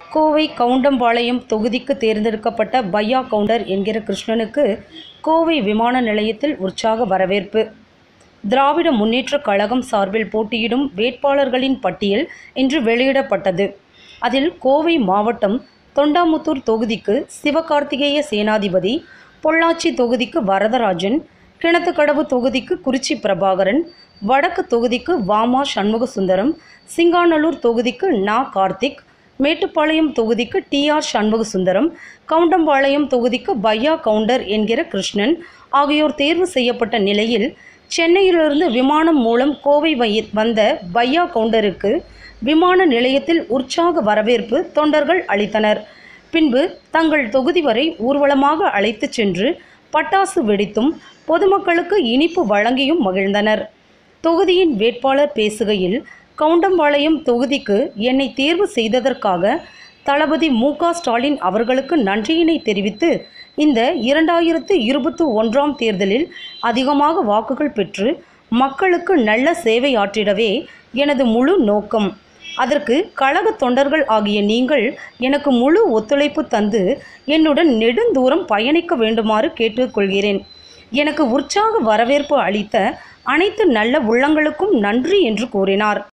கோவை கவுண்டம்பாளையம் தொகுதிக்கு தேர்ந்தெடுக்கப்பட்ட பையா கவுண்டர் என்கிற கிருஷ்ணனுக்கு கோவை விமான நிலையத்தில் உற்சாக வரவேற்பு. திராவிட முன்னேற்றக் கழகம் சார்பில் போட்டியிடும் வேட்பாளர்களின் பட்டியல் இன்று வெளியிடப்பட்டது. அதில் கோவை மாவட்டம் தொண்டாமுத்தூர் தொகுதிக்கு சிவகார்த்திகேய சேனாதிபதி, பொள்ளாச்சி தொகுதிக்கு வரதராஜன், கிணத்துக்கடவு தொகுதிக்கு குறிச்சி பிரபாகரன், வடக்கு தொகுதிக்கு வாமா சண்முகசுந்தரம், சிங்காநல்லூர் தொகுதிக்கு நா. கார்த்திக், மேட்டுப்பாளையம் தொகுதிக்கு டி.ஆர். சண்முகசுந்தரம், கவுண்டம்பாளையம் தொகுதிக்கு பையா கவுண்டர் என்கிற கிருஷ்ணன் ஆகியோர் தேர்வு செய்யப்பட்ட நிலையில், சென்னையிலிருந்து விமானம் மூலம் கோவை வந்த பையா கவுண்டருக்கு விமான நிலையத்தில் உற்சாக வரவேற்பு தொண்டர்கள் அளித்தனர். பின்பு தங்கள் தொகுதி வரை ஊர்வலமாக அழைத்துச் சென்று பட்டாசு வெடித்தும் பொதுமக்களுக்கு இனிப்பு வழங்கியும் மகிழ்ந்தனர். தொகுதியின் வேட்பாளர் பேசுகையில், கவுண்டம்பாளையம் தொகுதிக்கு என்னை தேர்வு செய்ததற்காக தளபதி மு.க. ஸ்டாலின் அவர்களுக்கு நன்றியினை தெரிவித்து, இந்த 2021ஆம் தேர்தலில் அதிகமாக வாக்குகள் பெற்று மக்களுக்கு நல்ல சேவை ஆற்றிடவே எனது முழு நோக்கம். அதற்கு கழக தொண்டர்கள் ஆகிய நீங்கள் எனக்கு முழு ஒத்துழைப்பு தந்து என்னுடன் நெடுந்தூரம் பயணிக்க வேண்டுமாறு கேட்டுக்கொள்கிறேன். எனக்கு உற்சாக வரவேற்பு அளித்த அனைத்து நல்ல உள்ளங்களுக்கும் நன்றி என்று கூறினார்.